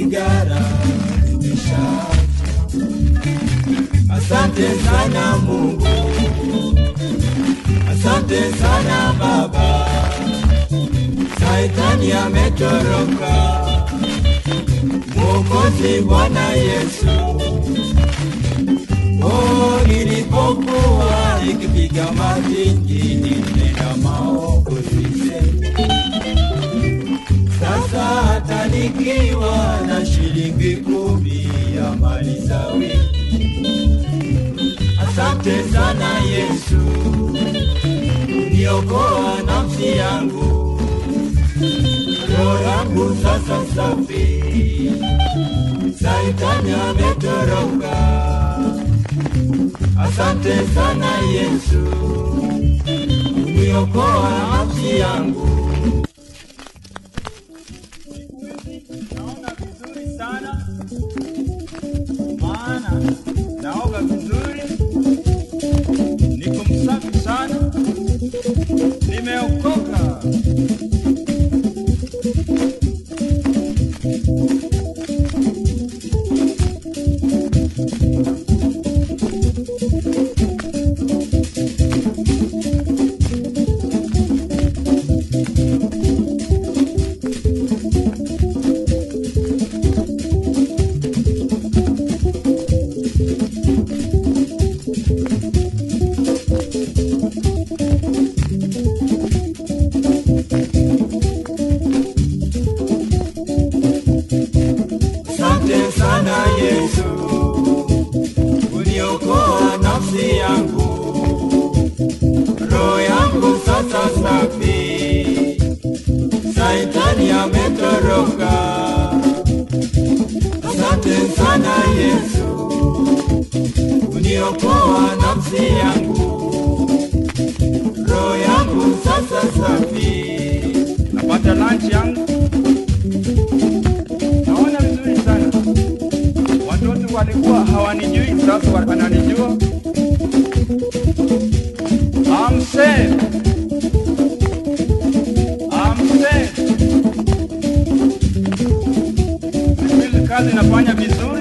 sigara imesha. Asante sana Mungu, asante sana Baba, Saitani ametoroka. Mwokozi Bwana Yesu, nilipokuwa nikipiga mazingi nilitenda maovu sisemi. Sasa hata nikiwa na shilingi 10 ya mali za wiki. Asante sana Yesu, uniokoa nafsi yangu. Roho yangu sasa safi, Saitani ametoroka. Asante sana Yesu, uniokoa nafsi yangu. Naona vizuri sana, maana naoga vizuri, niko msafi sana, nimeokoka. Asante sana Yesu, uniokoa nafsi yangu. Roho yangu sasa safi, Saitani ametoroka. Asante sana Yesu, uniokoa nafsi yangu. Roho yangu sasa safi. Napata lunch yangu, naona vizuri sana. Watoto walikuwa hawanijui, sasa wananijua. I'm safe. I'm safe. Kazi nafanya vizuri.